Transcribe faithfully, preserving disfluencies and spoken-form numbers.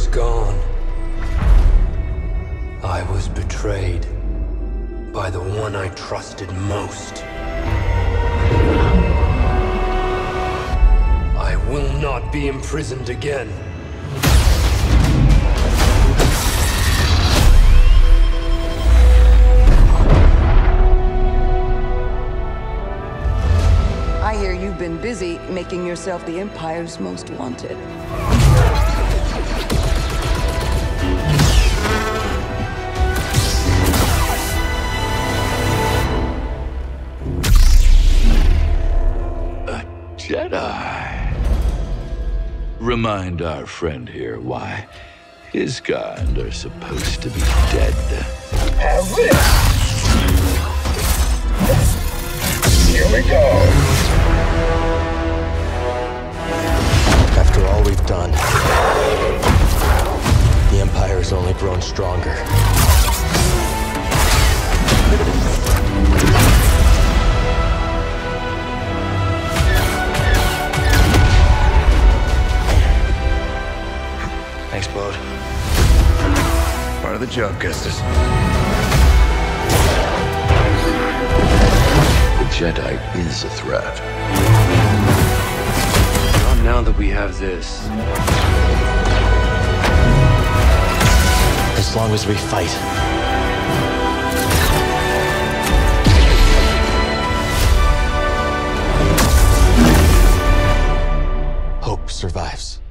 gone. I was betrayed by the one I trusted most. I will not be imprisoned again. I hear you've been busy making yourself the Empire's most wanted. A Jedi. Remind our friend here why his kind are supposed to be dead. Have this! Here we go! After all we've done, the Empire has only grown stronger. Thanks, Bode. Part of the job, Gustus. The Jedi is a threat. Not now that we have this. As long as we fight. Hope survives.